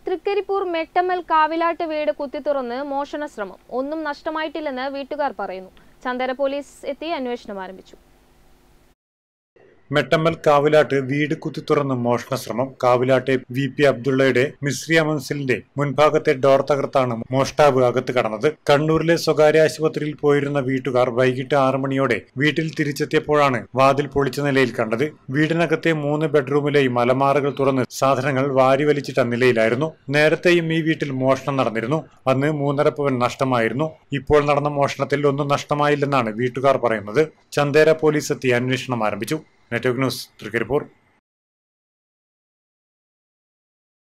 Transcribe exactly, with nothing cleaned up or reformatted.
തൃക്കരിപ്പൂർ മെട്ടമ്മൽ കാവിലാട്ട് വീട് കുത്തിത്തുറന്ന് മോഷണ ശ്രമം. ഒന്നും നഷ്ടമായിട്ടില്ലെന്ന് വീട്ടുകാർ പറയുന്നു. ചന്ദര പോലീസ് എത്തി അന്വേഷണം ആരംഭിച്ചു. മെട്ടമ്മൽ കാവിലാട്ട് വീട് കുത്തിത്തുറന്ന് മോഷണ ശ്രമം. കാവിലാട്ടെ വി പി അബ്ദുള്ളയുടെ മിശ്രിയ മൻസിലിന്റെ മുൻഭാഗത്തെ ഡോർ തകർത്താണ് മോഷ്ടാവ് അകത്ത് കടന്നത്. കണ്ണൂരിലെ സ്വകാര്യ ആശുപത്രിയിൽ പോയിരുന്ന വീട്ടുകാർ വൈകിട്ട് ആറു മണിയോടെ വീട്ടിൽ തിരിച്ചെത്തിയപ്പോഴാണ് വാതിൽ പൊളിച്ച നിലയിൽ കണ്ടത്. വീടിനകത്തെ മൂന്ന് ബെഡ്റൂമിലെയും അലമാറകൾ തുറന്ന് സാധനങ്ങൾ വാരി വലിച്ചിട്ട നിലയിലായിരുന്നു. നേരത്തെയും ഈ വീട്ടിൽ മോഷണം നടന്നിരുന്നു. അന്ന് മൂന്നര പവൻ നഷ്ടമായിരുന്നു. ഇപ്പോൾ നടന്ന മോഷണത്തിൽ ഒന്നും നഷ്ടമായില്ലെന്നാണ് വീട്ടുകാർ പറയുന്നത്. ചന്ദേര പോലീസ് എത്തി അന്വേഷണം ആരംഭിച്ചു. Network news, Trikaripur.